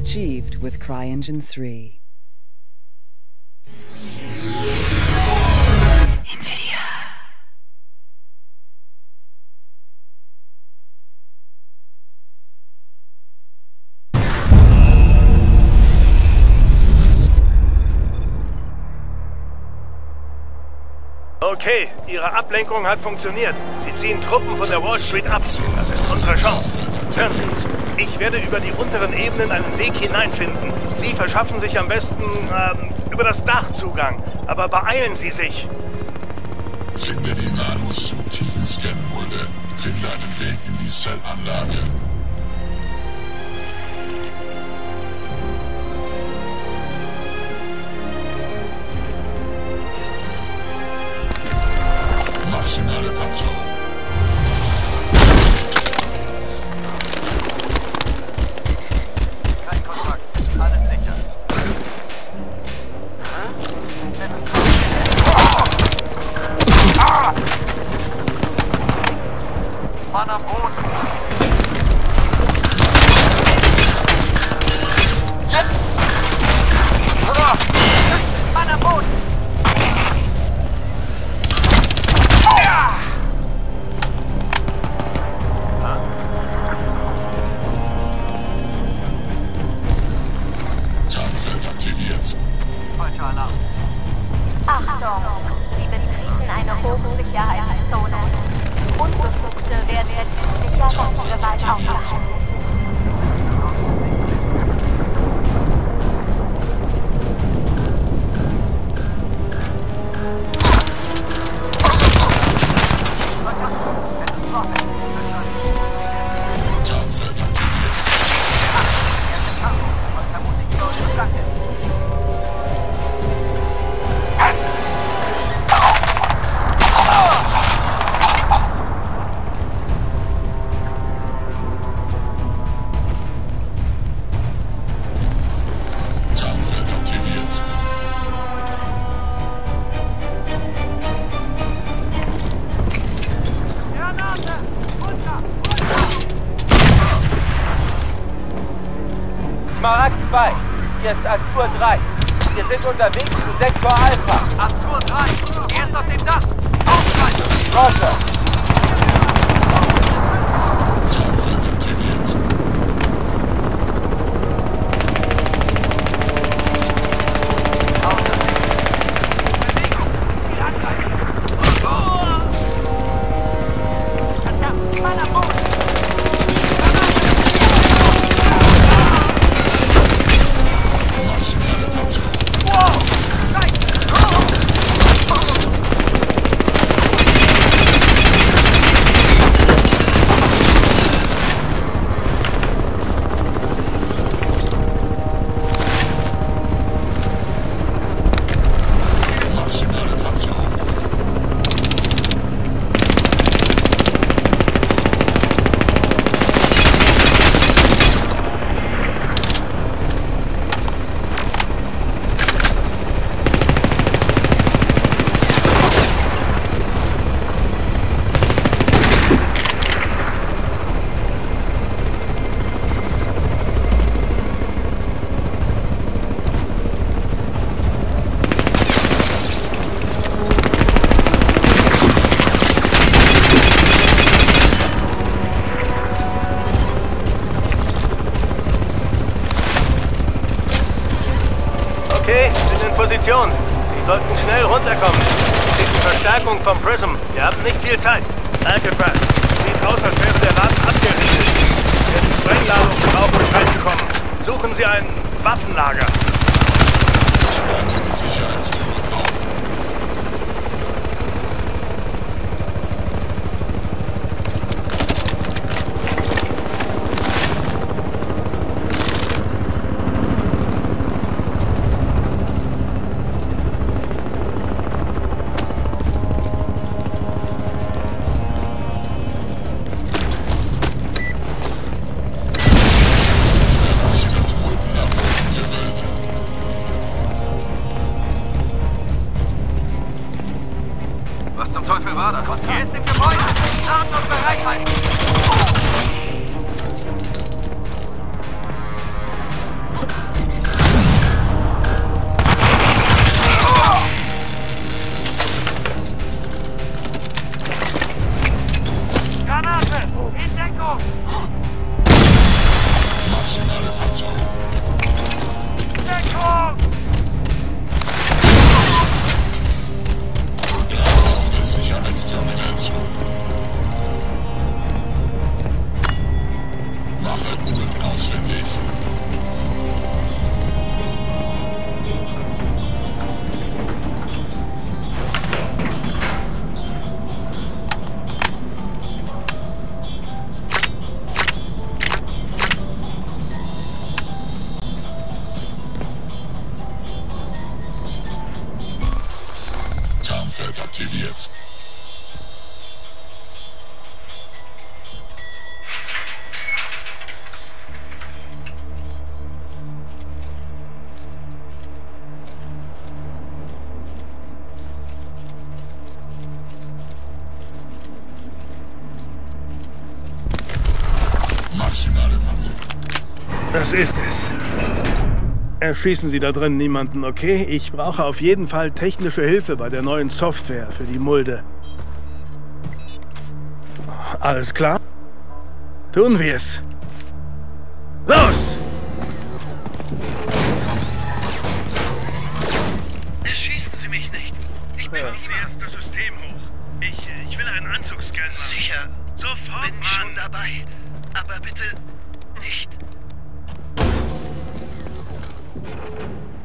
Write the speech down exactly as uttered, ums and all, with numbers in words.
achieved with CryEngine three. Okay, Ihre Ablenkung hat funktioniert. Sie ziehen Truppen von der Wall Street ab. Das ist unsere Chance. Hören Sie, ich werde über die unteren Ebenen einen Weg hineinfinden. Sie verschaffen sich am besten ähm, über das Dach Zugang. Aber beeilen Sie sich. Finde die Nanos zum Tiefenscan-Mulde. Finde einen Weg in die Zellanlage. Maximale Panzerung. Kein Kontakt. Alles sicher. Ah! Mann am Boden. Mann am Boden. Achtung! Sie betreten eine Hochsicherheitszone. Unbefugte werden jetzt südlicher Waffengewalt aufgehalten. SwissMAVERICK zwei, hier ist Azur drei. Wir sind unterwegs zu Sektor Alpha. Azur drei, er ist auf dem Dach. Ausschalten! Roger. Okay, sind in Position. Sie sollten schnell runterkommen. Sie kriegen Verstärkung vom Prism. Wir haben nicht viel Zeit. Alcatraz. Sieht aus, als wäre der Laden abgeriegelt. Jetzt Sprengladung drauf und reinzukommen. Suchen Sie ein Waffenlager. Sperren Sie die Sicherheitstüren auf. Was zum Teufel war das? Er ist im Gebäude! Starten und bereit halten! aktiviert. Maximale Waffe. Das ist es. Erschießen Sie da drin niemanden, okay? Ich brauche auf jeden Fall technische Hilfe bei der neuen Software für die Mulde. Alles klar? Tun wir es. Los! Erschießen Sie mich nicht. Ich bin das erste System hoch. Ich, ich will einen Anzugsscan machen. Sicher. Sofort, Bin Mann. schon dabei. Aber bitte nicht.